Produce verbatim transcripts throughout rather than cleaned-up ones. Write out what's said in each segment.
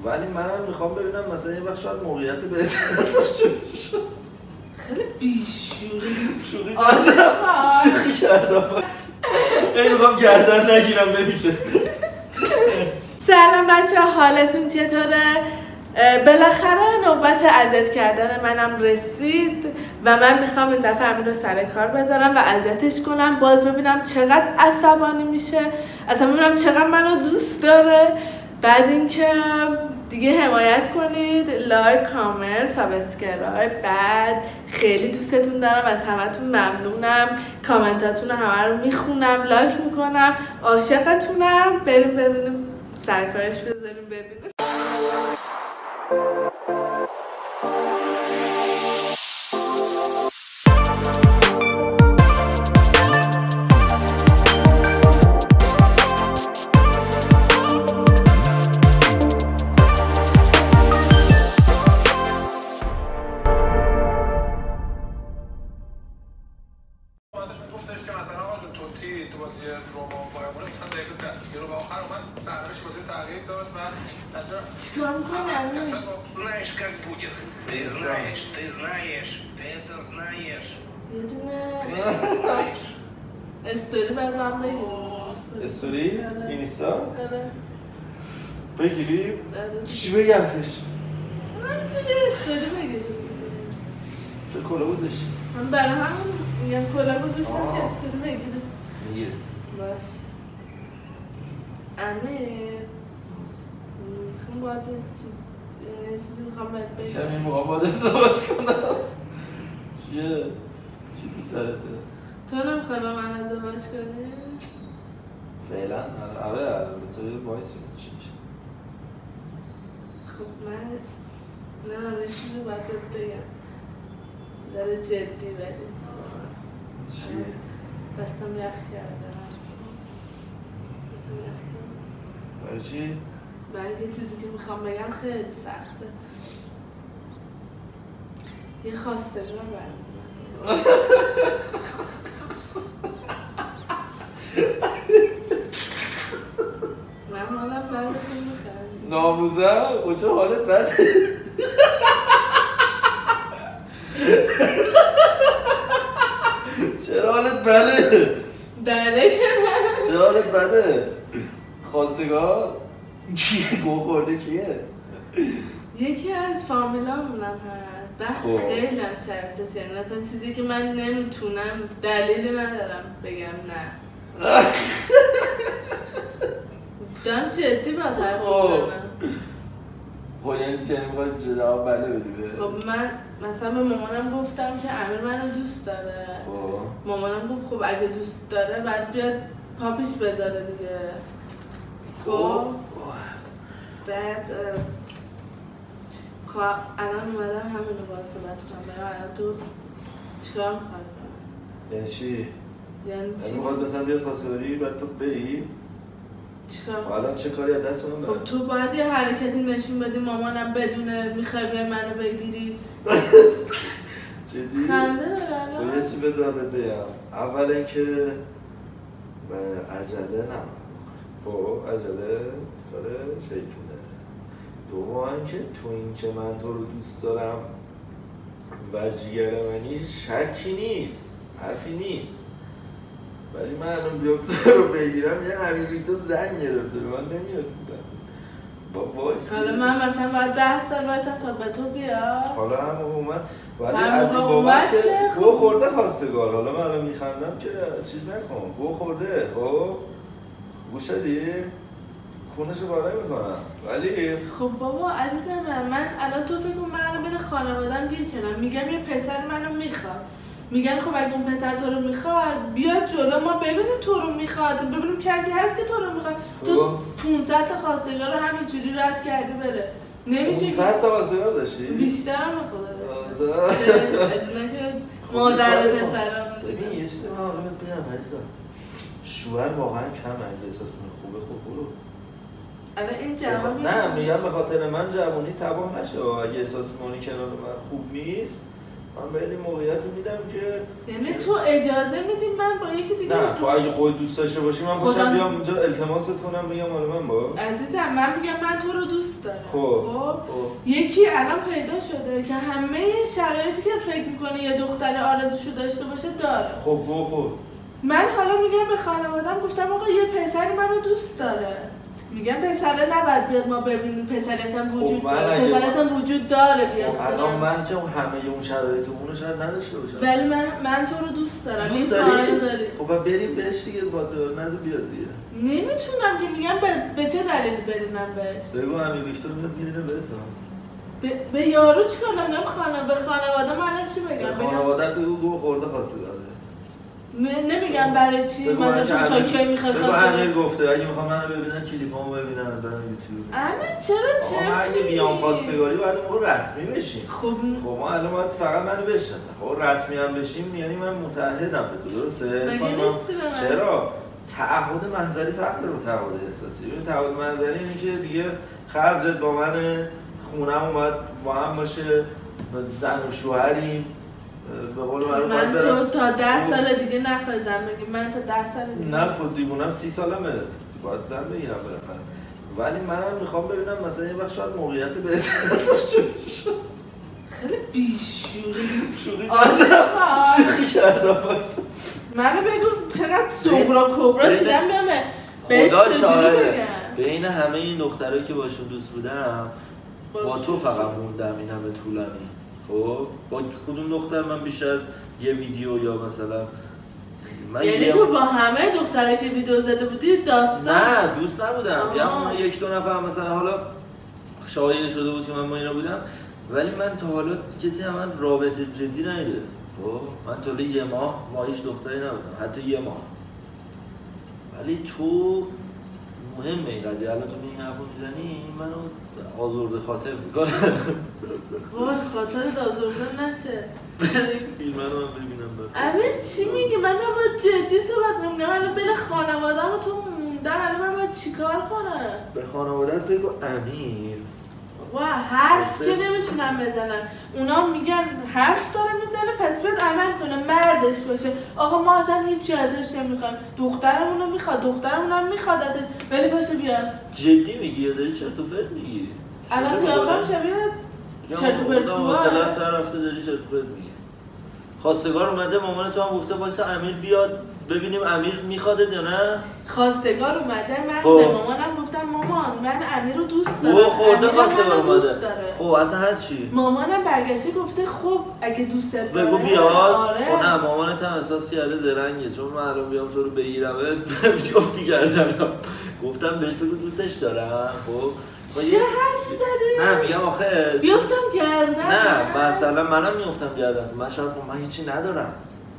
ولی منم میخوام ببینم مثلا این وقت شاید موقعیت بهتر داشته باشه. خیلی بیشوری شوخی کردم شوخی کردم این میخوام گردن نگیرم نمیشه. سلام بچه ها، حالتون چطوره؟ بالاخره نوبت اذیت کردن منم رسید و من میخوام این دفعه امیر رو سر کار بذارم و اذیتش کنم، باز ببینم چقدر عصبانی میشه، اصلا ببینم چقدر منو دوست داره. بعد اینکه دیگه حمایت کنید، لایک، کامنت، سابسکرایب. بعد خیلی دوستتون دارم، از همتون ممنونم، کامنتاتون رو همه رو میخونم، لایک میکنم، عاشقتونم. بریم ببینیم سرکارش بذاریم ببینیم. Сказать, как будет. Ты знаешь, ты знаешь, ты это знаешь. Ты это знаешь. استوری بعد من بگیم. استوری؟ اینستا؟ آره. بگیریم؟ آره. چی بگم فش؟ همینجوری استوری بگیریم. چه کلا گذاشتی؟ من برای همون میگم کلا گذاشتم که استوری بگیریم. میگیره. باش. امیر میخوام باید چیز چیزی میخوام باید بگم. چرا این موقع باید ازدواج کنم؟ چیه؟ چی تو سرته؟ تو نمیخوای با من ازدواج کنی؟ فعلا آره آره به تو وایس چی میشه؟ خب من نه یه چیزی باید بهت بگم داره جدی ولی چیه؟ دستم یخ کرده دستم یخ کرده برای چی؟ برای یه چیزی که میخوام بگم خیلی سخته. یه خواستگار برام من حالم بده میخوام ناموزم؟ او چه حالت بده؟ چرا حالت بده؟ بله که نه. چرا حالت بده؟ خواستگار؟ چیه گو خورده کیه؟ یکی از فامیلامونم هست. بعد خیلی هم شرطشه، اصلا چیزی که من نمیتونم دلیلی ندارم بگم نه. دارم جدی با طرف بزنم. خب یعنی چه نمیخوای جواب بله بدی به؟ خب من مثلا به مامانم گفتم که امیر منو دوست داره. خب مامانم گفت خب اگه دوست داره بعد بیاد پاپیش بذاره دیگه. خب بعد خب الان اومدم همینو باید صحبت کنم. برای الان تو چیکار میخوای کنم؟ یعنی چی؟ یعنی چی؟ یعنی میخواد مثلا بیاد خواستگاری بعد تو بری؟ چیکار خب الان چه کاری از دست اون داره؟ خب تو باید یه حرکتی نشون بدی مامانم بدونه میخوای بیای منو بگیری. جدی؟ خنده داره الان. یه چی بذار بهت بگم. اول اینکه عجله نمون. خب عجله کار شیطونه. دوم اینکه تو اینکه من تو رو دوست دارم و جیگر منی شکی نیست، حرفی نیست. ولی من الان بیام تو رو بگیرم یه حبیبی تو زن گرفته به من نمیاد تو زن. با وایسی حالا من مثلا باید ده سال وایسم تا به تو بیاد. حالا هم اومد ولی هم از این اومد بابت که که گو خورده خواستگار. حالا من الان میخندم که چیز نکن، گو خورده. خب گوش دادی؟ کونشو بالا میکنم ولی خب بابا عزیزم من, من الان تو فکر کن من الان بین خانوادم گیر کنم میگم یه پسر منو میخواد، میگن خب اگه اون پسر تو رو میخواد بیاد جلو ما ببینیم تو رو میخواد، ببینیم کسی هست که تو رو میخواد. تو پانصد تا خواستگار رو همینجوری رد کردی بره نمیشه. پانصد تا خواستگار داشتی؟ بیشتر هم خدا داشتم. از اینه که مادر پسرم ببین یه چیزی من حالا بهت بگم عزیزم، شوهر واقعا کمه. اگه احساس کنی خوبه خوب برو. الان این جوابی نه میگم به خاطر من جوانی تباه نشه. اگه احساس کنی کنار من خوب نیست من بهت این موقعیت میدم که یعنی تو اجازه میدی من با یکی دیگه؟ نه تو اگه خودت دوست داشته باشی من خوشم بیام اونجا التماست کنم بگم حالا من با عزیزم من میگم من تو رو دوست داره. خب یکی الان پیدا شده که همه شرایطی که فکر میکنه یه دختر آرزوشو داشته باشه داره. خب خب من حالا میگم به خانواده‌ام گفتم آقا یه پسری منو دوست داره. میگم پسره نباید بیاد ما ببینیم پسری اصلا وجود خب داره. پسر اصلا وجود داره بیاد. خب الان من که همه اون شرایط اونو شاید نداشته باشم. ولی من من تو رو دوست دارم. دوست داری؟ داری؟ خب بریم بهش دیگه واسه نذار بیاد دیگه. نمیتونم که میگم به, به چه دلیلی برینم بهش؟ بگو همین ویکتور میاد میرینه به تو. به, به یارو چیکار کنم؟ خانه به خانواده من چی بگم؟ به خانواده بگو گو خورده خواستگاره. نمیگم برای چی؟ مثلا تو تا کی میخوای خواستگار؟ بگو امیر گفته اگه میخوام منو ببینن کلیپامو ببینن برن یوتیوب. امیر چرا چرا؟ ما اگه بیام خواستگاری باید ما رسمی بشیم. خب خب ما الان باید فقط منو بشناسن. خب رسمی هم بشیم یعنی من متعهدم به تو درسته؟ مگه نیستی به من؟ چرا؟ تعهد منظری فرق داره با تعهد احساسی. ببین تعهد منظری اینه که دیگه خرجت با من خونم باید با هم باشه، زن و شوهریم. به قول من من تو تا ده سال دیگه نخوای زن بگی. من تا ده سال دیگه نه خود دیوونم سی سالمه باید زن بگیرم بالاخره. ولی منم میخوام ببینم مثلا یه وقت شاید موقعیت بهتر داشته باشه. خیلی بیشوری شوخی شوخی کردم بس. منو بگو چقدر صغرا کبرا چیدم بیامه خدا شاهده بین همه این دخترایی که باشون دوست بودم با تو فقط موندم این همه طولانی. خب با کدوم دختر من بیش از یه ویدیو یا مثلا من یعنی یه... تو با همه دخترایی که ویدیو زده بودی داستان؟ نه دوست نبودم. یا یک دو نفر مثلا حالا شایعه شده بود که من با اینا بودم ولی من تا حالا کسی هم من رابطه جدی ندیده. خب من تا حالا یه ماه با هیچ دختری نبودم حتی یه ماه. ولی تو مهمه این قضیه. الان تو این حرفو میزنی منو آزرده خاطر میکنه. وای خاطرت آزرده نشه. فیلم رو من ببینم. امیر چی میگی؟ من باید جدی صحبت کنم. من بله خانواده‌ام تو موندم. الان من باید چیکار کنم؟ به خانواده‌ات بگو امیر. وا حرف که نمیتونم بزنم. اونا میگن حرف داره میزنه پس باید عمل کنه. مردش باشه. آقا ما اصلا هیچ جهتش نمیخوایم. دخترمون رو میخواد. دخترمون هم میخوادتش. ولی پاشه بیاد. جدی میگی یا داری چرت و پرت میگی؟ الان قیافم شبیه چرت و پرت میگی. مثلا سر رفته داری چرت و پرت میگی. خواستگار اومده مامان تو هم گفته واسه امیر بیاد ببینیم امیر میخواده یا نه؟ خواستگار اومده من خب. به مامانم گفتم مامان من امیر رو دوست دارم. او خورده خواستگار اومده. خب اصلا هر چی؟ مامانم برگشته گفته خب اگه دوستت داره بگو بیاد. آره. خب نه مامانت هم احساس کرده زرنگه چون من الان بیام تو رو بگیرم بیافتی گردنم. گفتم بهش بگو دوستش دارم. خب چه حرفی زدی؟ نه میگم آخه بیافتم گردن. نه مثلا منم میافتم گردن. من شاید من هیچی ندارم.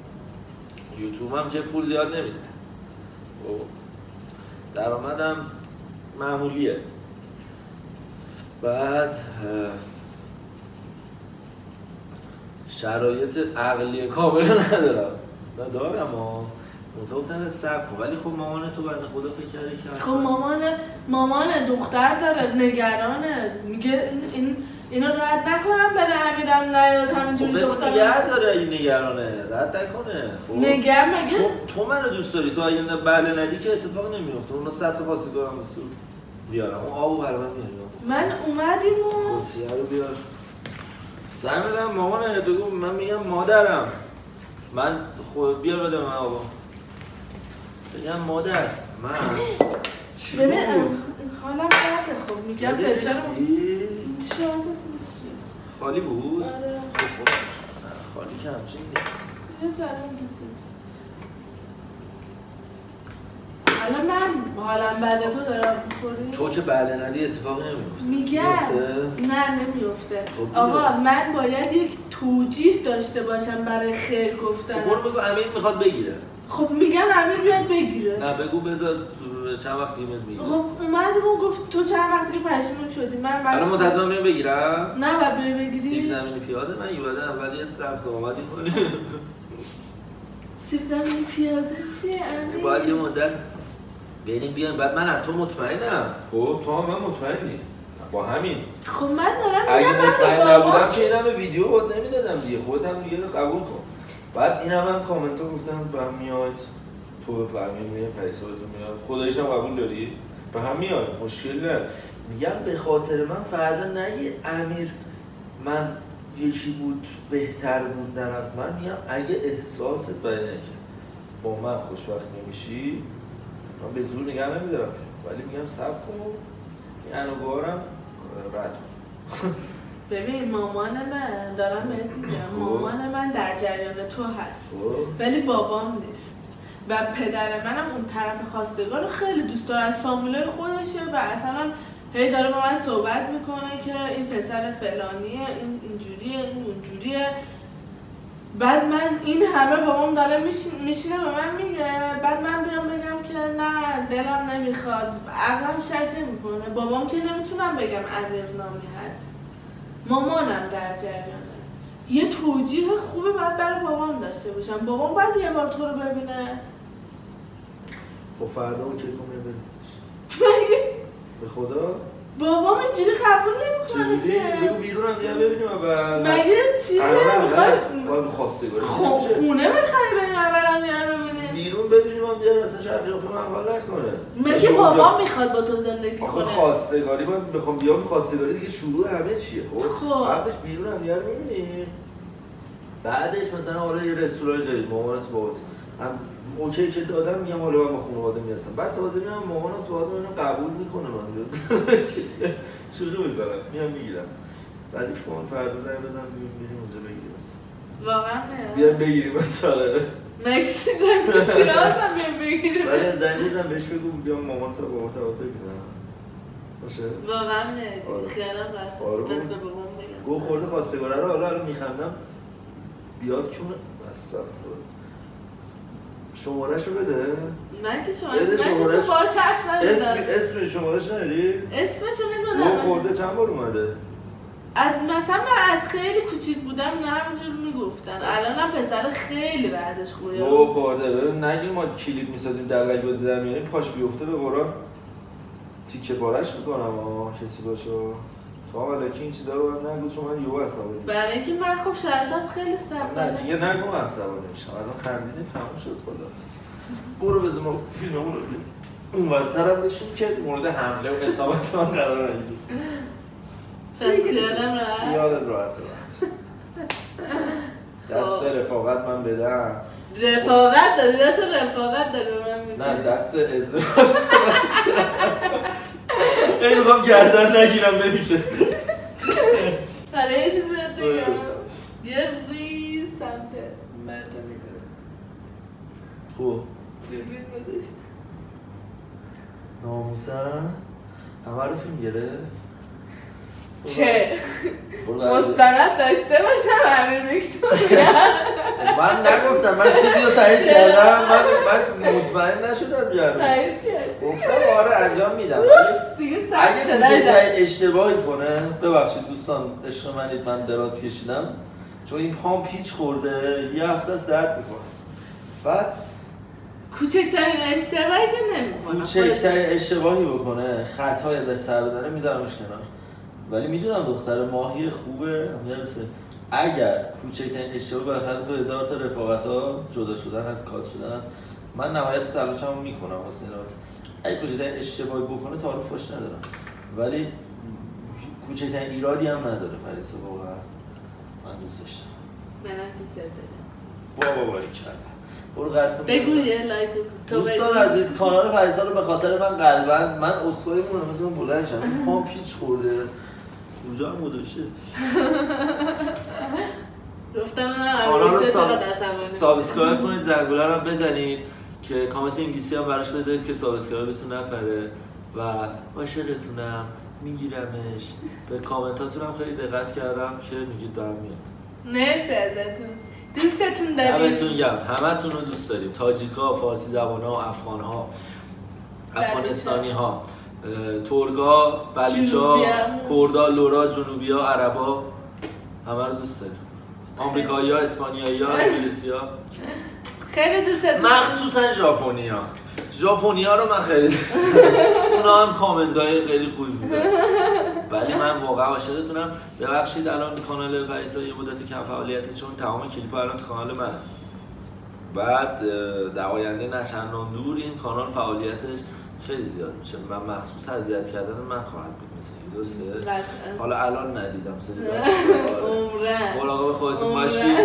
یوتیوب هم چه پول زیاد نمیده. خب درآمدم معمولیه. بعد شرایط عقلی کامل ندارم. ندارم اما متوقع صبر کن. ولی خب مامان تو بنده خدا فکر کرده که خب مامان مامان دختر داره نگرانه میگه این اینو رد نکنم بره امیرم نیاد همینجوری خب دختر نگه داره این نگرانه رد نکنه. خب نگه مگه تو, تو منو دوست داری تو اگه بله ندی که اتفاق نمیفته. اون صد تا خواستگارم بسو بیارم اون آبو برام میارم. من اومدیم و قطعه رو بیار زن بدم مامانه بگو من میگم مادرم من خود بیار بده من آبا بگم مادر من ببین حالا بده خب میگم فشار خالی بود؟ آره خب خب خالی که همچین نیست یه ذره چیز الان من حالم بله تو دارم میخوری؟ تو که بله ندی اتفاقی نمیفته میگم نه نمیفته. آقا من باید یک توجیه داشته باشم برای خیر گفتن. برو بگو امیر میخواد بگیره. خب میگن امیر بیاد بگیره. نه بگو بذار چند وقت دیگه میگیره. خب اومد و گفت تو چند وقت دیگه پشیمون شدی. من بعد الان منتظرم میام بگیرم. نه بعد بگیری. سیب زمینی پیازه من یوده اولی رفت اومدی کنی. سیب زمینی پیازه چیه امیر؟ باید یه مدت بریم بیان بعد من از تو مطمئنم. خب تو هم من مطمئنی با همین. خب من دارم اگه مطمئن نبودم که اینم ویدیو بود نمیدادم دیگه. خودت هم دیگه قبول کن. بعد اینم هم کامنت ها گفتن به هم میاد تو به همین میاد پریسا به تو میاد خداییش هم قبول داری؟ به هم میاد مشکل نه. میگم به خاطر من فردا نگی امیر من یکی بود بهتر بود نرفت. من میگم اگه احساست برای اینه که با من خوشبخت نمیشی من به زور نگه نمیدارم، ولی میگم صبر کن این انوگارم رد کن. ببین مامان من دارم بهت میگم مامان من در جریان تو هست ولی بابام نیست و پدر منم اون طرف خواستگار رو خیلی دوست داره، از فامیلای خودشه و اصلا هی داره با من صحبت میکنه که این پسر فلانیه، این اینجوریه، این اونجوریه. بعد من این همه بابام داره میشینه به من میگه، بعد من بیام بگم که نه دلم نمیخواد، عقلم شک نمیکنه. بابام که نمیتونم بگم امیر نامی هست، مامانم در جریانه. یه توجیه خوبه باید برای بابام داشته باشم. بابام باید یه بار تو رو ببینه. خب فردا اوکی کن ببینیش. به خدا بابام اینجوری قبول نمیکنه که. بگو بیرون هم بیا ببینیم اول. مگه چیه؟ میخوای باید خواستگاری خب خونه بخری بریم اولم دیار ببینیم. بیرون ببینیم هم دیار مثلا شب قیافه من حال نکنه. مگه بابام میخواد با تو زندگی کنه؟ آخه خواستگاری من بخوام بیام خواستگاری دیگه شروع همه چیه. خب قبلش بیرون هم دیار ببینیم. بعدش مثلا حالا یه رستوران جدید مامانت باهات هم اوکی که دادم میگم حالا من با خانواده میرسم. بعد تازه میام مامانم سوال منو قبول میکنه من شروع میکنم میام میگیرم. بعد فکر کنم فردا زنگ بزنم بریم اونجا بگیریمت. واقعا بیام بگیریمت. آره مکسی زنگ پیرازم بیام بگیریم. ولی زنگ بزن بهش بگو بیام مامانت رو بابات رو ببینم. باشه؟ واقعا میاد خیالم راحت بس به بابام بگم. گو خورده خواستگاره رو حالا الان میخندم بیاد چون استغفر شماره‌شو بده. من که شماره‌شو باهاش حرف نزدم. اسم اسم شماره‌ش نداری؟ اسمشو میدونم. گو خورده چند بار اومده؟ از مثلا من از خیلی کوچیک بودم اینا همینجور میگفتن. الانم پسر خیلی بعدش خوبه. گو خورده. ببین نگیم ما کلید میسازیم دلغک بازی زمینی پاش بیفته به قرآن تیکه پارش میکنم ها کسی باشو. تو حالا که این چیزا رو من نگو چون من یهو عصبانی میشم. برای اینکه من خب شرطم خیلی سخته. نه دیگه نگو عصبانی میشم. الان خندیدیم تموم شد خداحافظ. برو بذار ما فیلممون رو ببینیم. اونورتر هم بشیم که مورد حمله و اصابت من قرار نگیریم. بس خیالم راحت. خیالت راحت راحت. دست رفاقت من بدم. رفاقت دادی؟ دست رفاقت دادی به من میدی؟ نه دست ازدواج این میخوام گردن نگیرم نمیشه. برای یه چیز بهت بگم یه ریز سمت مرتا میکنه. خوب دوربین گذاشتم ناموسن همه رو فیلم گرفت چه؟ مستند داشته باشم امیر ویکتوریا. من نگفتم من چیزی رو تایید کردم. من من مطمئن نشدم بیارم تایید کرد گفتم آره انجام میدم. دیگه سخت اگه شده کوچکترین اشتباهی کنه ببخشید دوستان عشق منید من دراز کشیدم چون این پام پیچ خورده یه هفته است درد میکنه. بعد کوچکترین اشتباهی که نمیکنه کوچکترین اشتباهی بکنه خطای ازش سر بزنه میذارمش کنار. ولی میدونم دختر ماهی خوبه همیشه. اگر کوچکترین اشتباه بالاخره تو هزار تا رفاقت‌ها جدا شدن از کات شدن است من نهایت تلاشمو میکنم واسه این رابطه. اگه کوچکترین اشتباهی بکنه تعارفش ندارم ولی کوچکترین ایرادی هم نداره پریسا واقعا من دوستش دارم. منم دوست دارم. بابا باریکلا. برو قطع کن. بگو یه لایک کن. دوستان عزیز کانال پریسا رو به خاطر من قلبن من اسخای مونم مثلا بلند شم این پام پیچ خورده کجا هم گذاشته. گفتم نه کانال رو سابسکرایب کنید زنگوله رو بزنید که کامنت انگلیسی هم براش بذارید که سابسکرایبتون نپره و عاشقتونم میگیرمش. به کامنتاتون هم خیلی دقت کردم که میگید برام میاد. مرسی ازتون. دوستتون داریم. همتون گم همتون رو دوست داریم. تاجیکا، فارسی زبان‌ها، افغان‌ها، افغانستانی‌ها، ترکا، بلوچا، کردا، لورا، جنوبی‌ها، عربا همه رو دوست داریم. آمریکایی‌ها، اسپانیایی‌ها، انگلیسی‌ها. خیلی دوست دارم. مخصوصا ژاپنی‌ها. ژاپنی‌ها رو من خیلی دوست دارم. اونا هم کامنت‌های خیلی خوبی می‌دن. ولی من واقعا عاشقتونم. ببخشید الان کانال پریسا یه مدت کم فعالیته چون تمام کلیپ‌ها الان تو کانال منه. بعد در آینده نه چندان دور این کانال فعالیتش خیلی زیاد میشه و مخصوص اذیت کردن من خواهد بود مثلا درسته؟ قطعا حالا الان ندیدم سری عمرن مراقب خودتون باشید